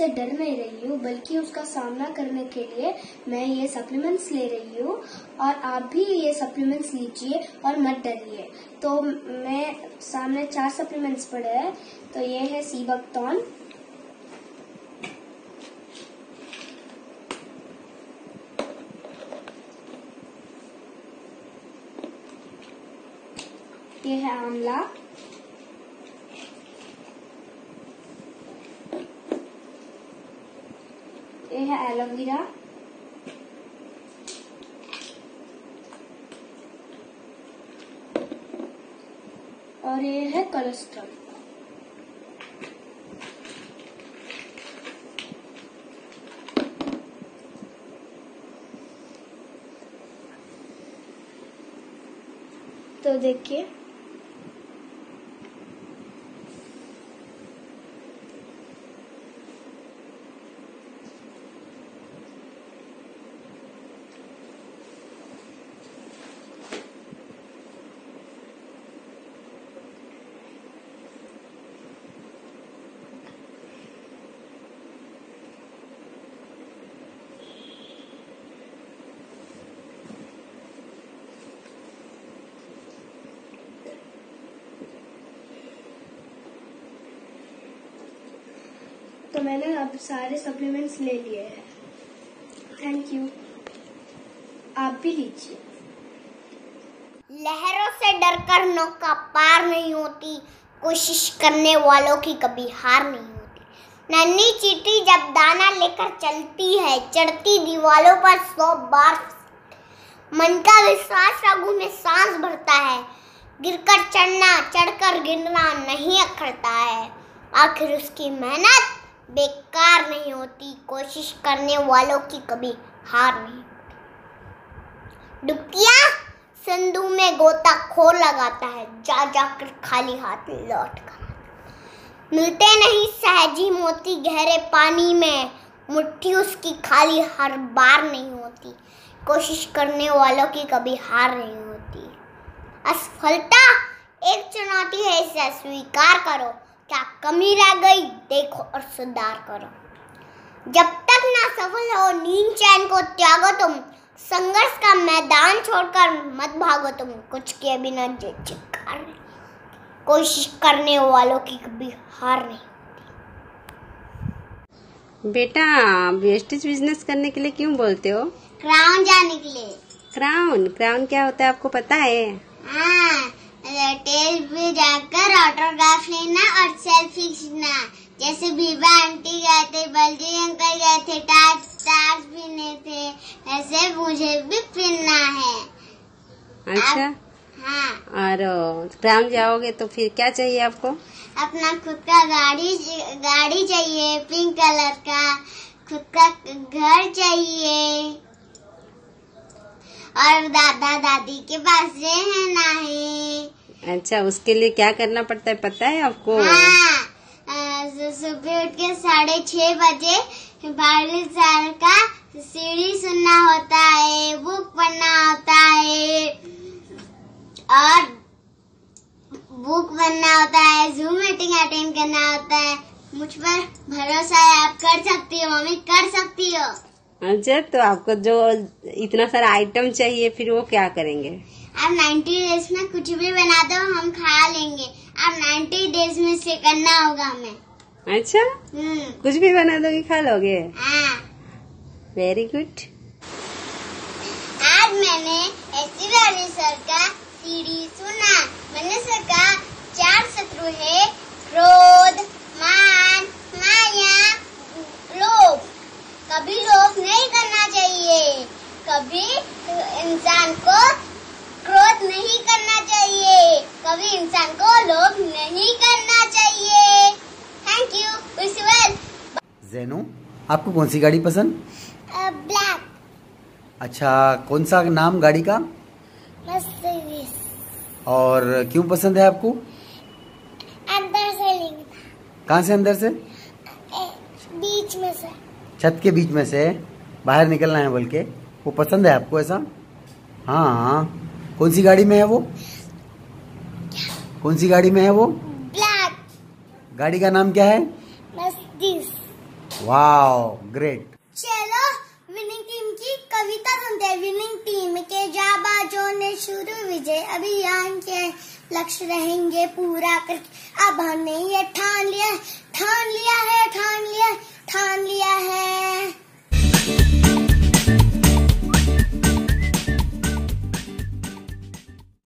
से डर नहीं रही हूँ, बल्कि उसका सामना करने के लिए मैं ये सप्लीमेंट्स ले रही हूँ। और आप भी ये सप्लीमेंट्स लीजिए और मत डरिए। तो मैं सामने 4 सप्लीमेंट्स पड़े हैं। तो ये है सीबकटॉन, ये है आंवला, ये है एलोवेरा, और ये है कोलेस्ट्रॉल। तो देखिए, तो मैंने अब सारे सप्लीमेंट्स ले लिए हैं। Thank you. आप भी लीजिए। लहरों से डरकर नौका पार नहीं होती, कोशिश करने वालों की कभी हार नहीं होती। नन्ही चींटी जब दाना लेकर चलती है, चढ़ती दीवारों पर 100 बार। मन का विश्वास रगों में सांस भरता है, गिरकर चढ़ना चढ़कर गिरना नहीं अखड़ता है। आखिर उसकी मेहनत बेकार नहीं होती, कोशिश करने वालों की कभी हार नहीं होती। डुबकियां संदू में गोताखोर लगाता है, जा जाकर खाली हाथ लौट कर। मिलते नहीं सहजी मोती गहरे पानी में, मुट्ठी उसकी खाली हर बार नहीं होती, कोशिश करने वालों की कभी हार नहीं होती। असफलता एक चुनौती है, इसे स्वीकार करो। क्या कमी रह गई देखो और सुधार करो। जब तक ना सफल हो नींद चैन को त्यागो तुम, संघर्ष का मैदान छोड़कर मत भागो तुम। कुछ के बिना चित्कार, कोशिश करने वालों की कभी हार नहीं होती। बेटा, वेस्टेज बिजनेस करने के लिए क्यों बोलते हो? क्राउन जाने के लिए। क्राउन? क्राउन क्या होता है आपको पता है? हाँ, टेल पे जाकर ऑटोग्राफ लेना और सेल्फी खींचना। जैसे बीबा आंटी गए थे, बलजी अंकल गए थे, टार्च पहने थे, ऐसे मुझे भी पहनना है। अच्छा। हाँ। और क्राउन जाओगे तो फिर क्या चाहिए आपको? अपना खुद का गाड़ी चाहिए, पिंक कलर का। खुद का घर चाहिए और दादा दादी के पास रहना है। अच्छा, उसके लिए क्या करना पड़ता है पता है आपको? हाँ, सुबह उठ के 6:30 बजे 12 साल का सीढ़ी सुनना होता है, बुक पढ़ना होता है और जूम मीटिंग अटेंड करना होता है। मुझ पर भरोसा है, आप कर सकती हो मम्मी, कर सकती हो। अच्छा, तो आपको जो इतना सारा आइटम चाहिए फिर वो क्या करेंगे? आप 90 डेज में कुछ भी बना दो, हम खा लेंगे। आप 90 डेज में से करना होगा हमें। अच्छा, कुछ भी बना दोगे खा लोगे? हाँ। Very good. आज मैंने ऐसी वाली सर का सीढ़ी सुना। मैंने सर का 4 शत्रु है, क्रोध, मान, माया, लोभ। कभी लोभ नहीं करना चाहिए, कभी इंसान को क्रोध नहीं करना चाहिए, कभी इंसान को लोभ नहीं करना चाहिए। Thank you. ज़ैनू, आपको कौन सी गाड़ी पसंद? ब्लैक। अच्छा, कौन सा नाम गाड़ी का? मर्सिडीज। और क्यों पसंद है आपको? अंदर से लेंगे। कहाँ से अंदर से? बीच में से। छत के बीच में से बाहर निकलना है बोल के वो पसंद है आपको ऐसा? हाँ। कौन सी गाड़ी में है वो? कौन सी गाड़ी में है वो? ब्लैक। गाड़ी का नाम क्या है? मर्सिडीज। Wow great. चलो विनिंग टीम की कविता सुनते हैं। विनिंग टीम के जाबाजों ने शुरू विजय अभियान के लक्ष्य रहेंगे पूरा करके। अब हमने ये ठान लिया है